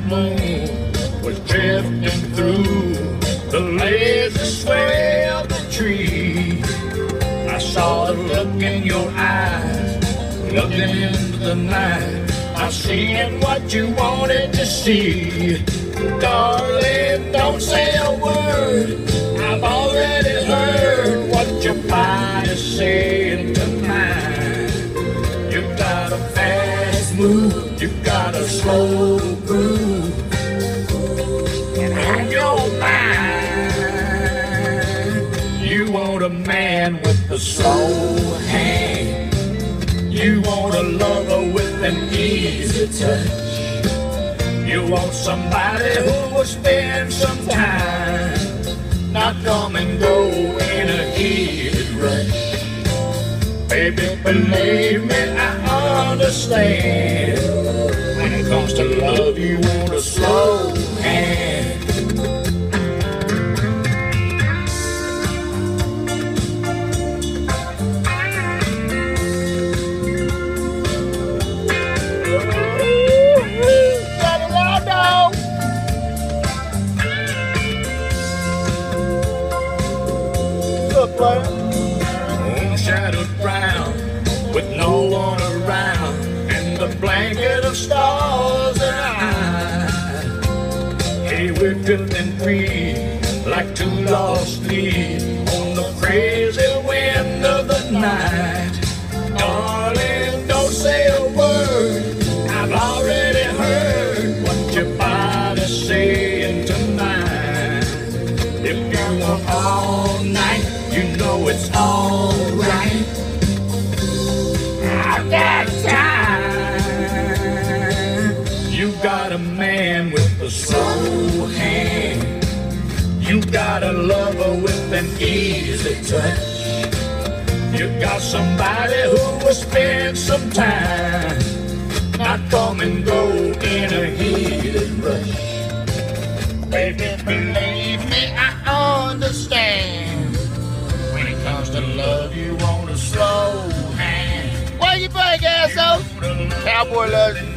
moon was drifting through the lazy sway of the tree. I saw the look in your eyes, looking into the night. I seen what you wanted to see. Darling, don't say a word. I've already heard what your body's saying tonight. You got a fast move, you got a slow groove, and on your mind, you want a man with a slow hand. You want a lover with an easy touch. You want somebody who will spend some time, not come and go in a heated rush. Baby, believe me, I understand. When it comes to love, you want a slow hand. Moon shadowed brown with no one around, and the blanket of stars and I. Hey, we're drifting free like two lost leaves on the crazy wind of the night. Darling, don't say a word. I've already heard what your body's saying tonight. If you want all night, you know it's alright. I've got time. You got a man with a slow hand. You got a lover with an easy touch. You got somebody who will spend some time, not come and go in a heated rush. Baby, believe me, I understand. When it comes to love, you want a slow hand. Why you think, asshole? Cowboy loves you.